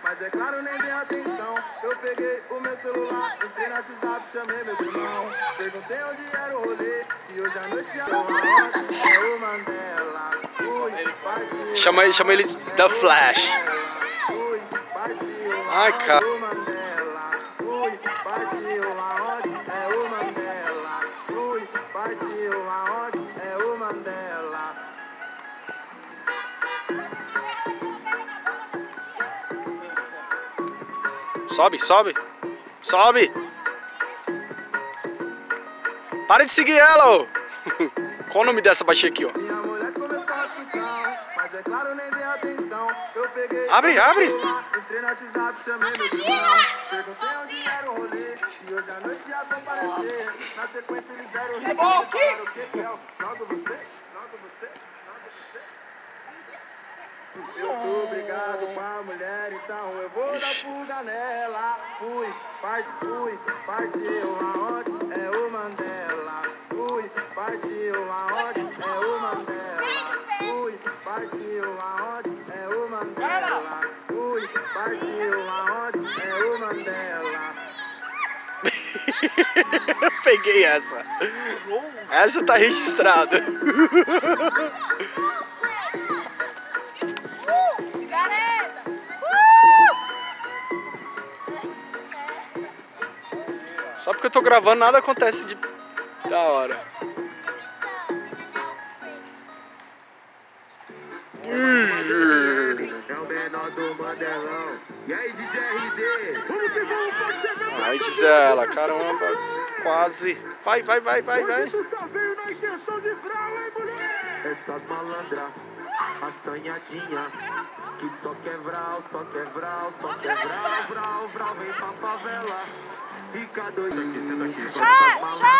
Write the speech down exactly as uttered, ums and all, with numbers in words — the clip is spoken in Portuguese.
mas é claro, nem dei atenção. Eu peguei o meu celular, entrei no WhatsApp, chamei meu irmão. Perguntei onde era o rolê, e hoje à noite já é o Mandela. Ui, partiu. Chama ele, chama ele da Flash. Ui, partiu. Ai, cara. O Mandela. Ui, partiu. Aonde é o Mandela? Ui, partiu. Aonde é o Mandela? Sobe, sobe. Sobe. Para de seguir ela, ô. Qual o nome dessa baixinha aqui, ó? Minha mulher começou a discussão, mas é claro, nem dei atenção. Eu peguei. Abre, abre. Entrei no WhatsApp, chamei meu irmão. Perguntei onde era o rolê, e hoje à noite ia comparecer. Na sequência eles deram o recado. Falaram o que que é? Joga você, joga você, joga você. Eu tô brigado com a mulher, então eu vou dar fuga nela. Fui, partiu, fui, partiu, aonde é o Mandela? Fui, partiu, aonde é o Mandela? Fui, partiu, aonde é o Mandela? Fui, partiu, aonde é o Mandela? Peguei essa. Essa tá registrada. Só porque eu tô gravando, nada acontece de da hora. É o menor do Mandelão. E aí, D J R D? Vamos que vamos, pode chegar. Aí diz ela, caramba, quase. Vai, vai, vai, vai, vai. Tu só veio na intenção de vral, hein, mulher? Essas malandras, assanhadinha, que só quer vral, só quer vral, só quer vral, vral, vral, vem pra favela. Fica doido aqui, sendo aqui,